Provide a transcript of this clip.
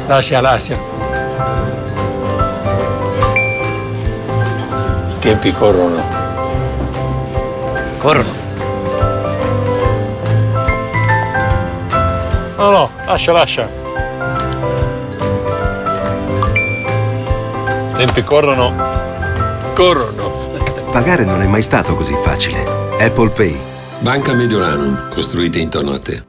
Lascia, lascia. I tempi corrono. Corrono? No, no, lascia, lascia. I tempi corrono. Corrono. Pagare non è mai stato così facile. Apple Pay. Banca Mediolanum, costruita intorno a te.